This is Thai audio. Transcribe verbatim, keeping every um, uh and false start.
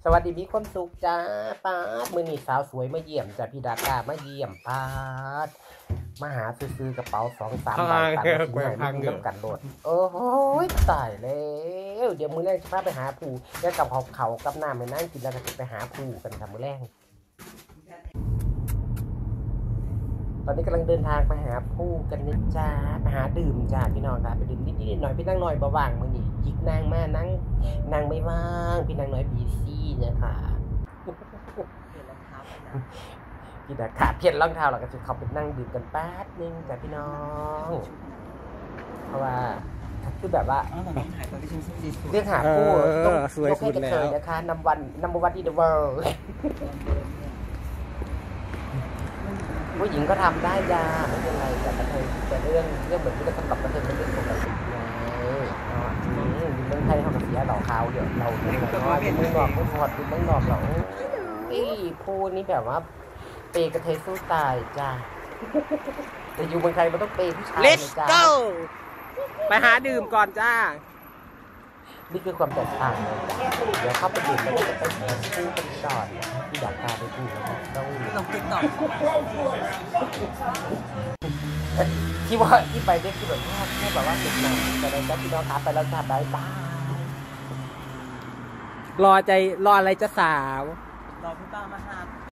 สวัสดีมีความสุขจ้าป้าดมือนี่สาวสวยมาเยี่ยมจ้าพี่ดากามาเยี่ยมป้าดมาหาซื้อกระเป๋าสองสามใบตังค์ที่ไหนไม่มีน้ำกันโดดโอ้โหตายแล้วเดี๋ยวมือแรกจะพาไปหาผู้แล้วกับเขาเขากับน้ำไปนั่งกินแล้วก็จะไปหาผู้กันทำมือแรกตอนนี้กำลังเดินทางไปหาผู้กันนะจ้าไปหาดื่มจ้าพี่น้องครับไปดื่มนิดๆหน่อยพี่นั่งหน่อยเบาว่างมือนี่จิกนางมานั่งนางไม่ว่างพี่นางน้อยบีซี่นะคะพี่ดาขาเพี้ยนรองเท้าเราก็จะเขาไปนั่งดื่มกันแป๊บนึงจ้าพี่น้องเพราะว่าคือแบบว่าเรื่องหาผู้ต้องยกให้กันเลยนะคะนัมวันนัมวันที่เดอะเวิลด์ผู้หญิงก็ทำได้ยาไม่เป็นไรแต่กระเทยแต่เรื่องเรื่องแบบนี้ก็ต้องกับกระเทยเป็นเรื่องปกติไงอ๋อเมืองไทยเขาก็เสียดอกขาวเดี๋ยวเราเมืองนอกเมืองนอกเมืองพอดเมืองนอกเราอีผู้นี้แบบว่าเปย์กระเทยสู้ตายจ้าแต่อยู่เมืองไทยมันต้องเปย์ผู้ชายเลยจ้า Let's go ไปหาดื่มก่อนจ้านี่คือความแตกต่างเลยเดี๋ยวเข้าไปดื่มแล้วจะไปพูดกันก่อนที่อยากพาไปพูดต้องต้องติดต่อที่ว่าที่ไปเนี่ยคือแบบว่าแค่แบบว่าติดหนังแต่ในจัดที่น้องขาไปแล้วจะได้บ้างรอใจรออะไรจะสาวรอพี่ป้ามาหา